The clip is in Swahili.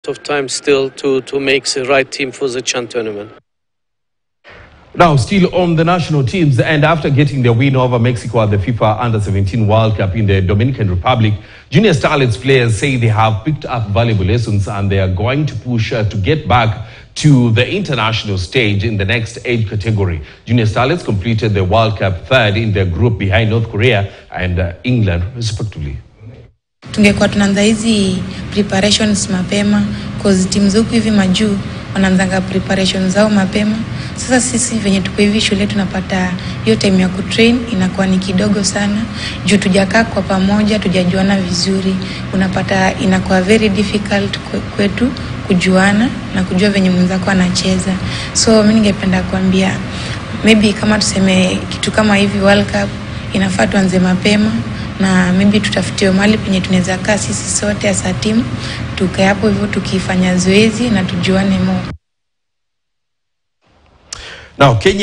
of time still to make the right team for the CHAN tournament. Now, still on the national teams, and after getting their win over Mexico at the FIFA Under-17 World Cup in the Dominican Republic, Junior Starlets players say they have picked up valuable lessons and they are going to push to get back to the international stage in the next age category. Junior Starlets completed the World Cup third in their group behind North Korea and England, respectively. Tungekuwa tunaanza hizi preparations mapema cause teams huku hivi majuu wanaanza preparations zao mapema. Sasa sisi venye tuko hivi shule tunapata hiyo time ya kutrain inakuwa ni kidogo sana. Juu tujakaa kwa pamoja, tujajuana vizuri. Unapata inakuwa very difficult kwetu kujuana na kujua venye mwenzako anacheza. So mimi ningependa kuambia maybe kama tuseme kitu kama hivi World Cup inafaa tuanze mapema na maybe tutafutiwe mahali penye tunaweza kaa sisi sote as a team tukae hapo hivyo tukifanya zoezi na tujuane more. Now Kenya